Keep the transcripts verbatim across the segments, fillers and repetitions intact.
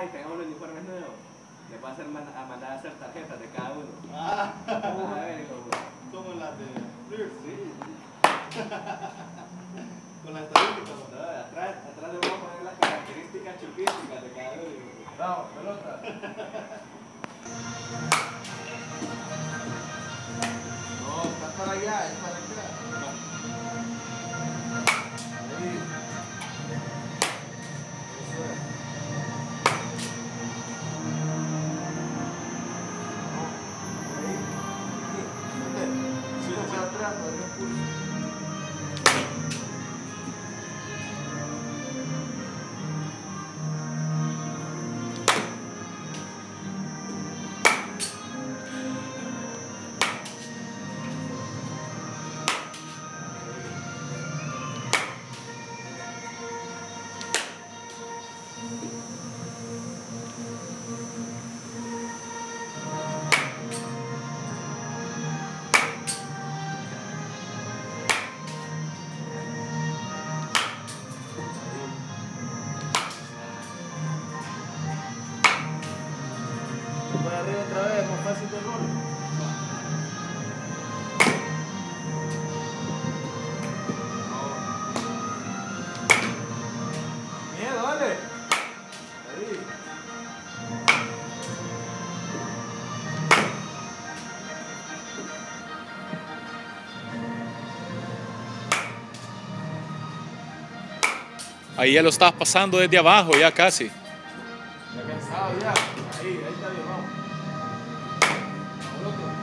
y tengamos los uniformes nuevos, les voy a, hacer, a mandar a hacer tarjetas de cada uno. Ah, a ver, como, como las de Flirt. Sí. Con las estadísticas. No, atrás, atrás le voy a poner las características chupísticas de cada uno. Vamos, pelota. No, está para allá, es para acá. Ahí. Eso es. Ahí. Aquí. Sigue para atrás, para el impulso. Para arriba otra vez, más fácil de rol. Miedo, dale. Ahí. Ahí ya lo estabas pasando desde abajo, ya casi. Ya cansado ya. Ahí, ahí está bien, vamos. Al otro.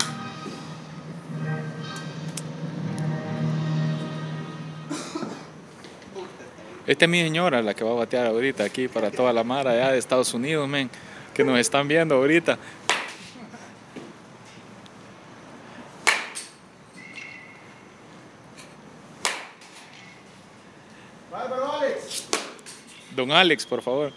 Esta es mi señora, la que va a batear ahorita aquí para toda la mara allá de Estados Unidos, men, que nos están viendo ahorita. Bárbaro, Alex. Don Alex, por favor.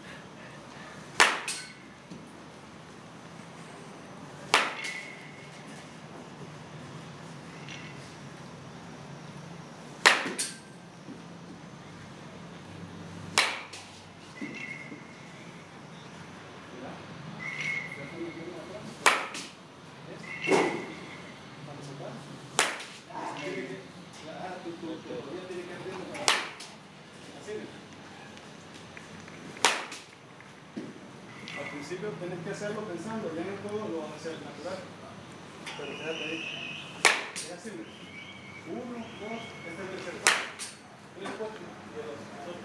Al principio tenés que hacerlo pensando, ya en el juego lo vas a hacer natural. Pero fíjate ahí. Es así. Uno, dos, este es el tercer paso. Tres, cuatro y el otro.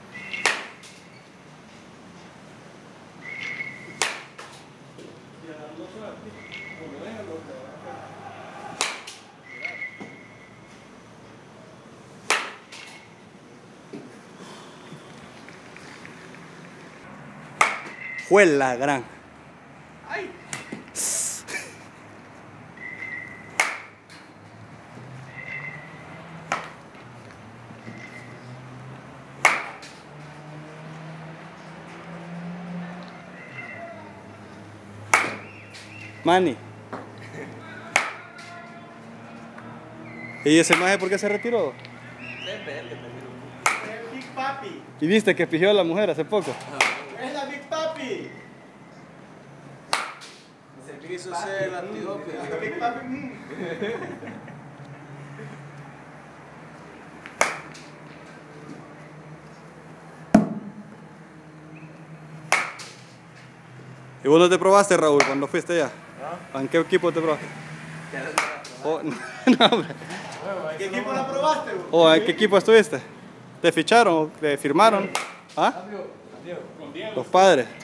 Y agarrando suave, como venga lo que va a hacer. Fue la gran. ¡Ay! Manny. ¿Y ese maje por qué se retiró? Es Big Papi. ¿Y viste que pidió a la mujer hace poco? Es la Big Papi. Se quiso ser el antídoto. La Big Papi. mm. ¿Y vos no te probaste, Raúl, cuando fuiste allá? ¿Ah? ¿En qué equipo te probaste? Oh, no, no, hombre. ¿Qué equipo la probaste? Vos? ¿O en qué equipo estuviste? ¿Te ficharon o te firmaron? ¿Ah? Adiós. Los padres.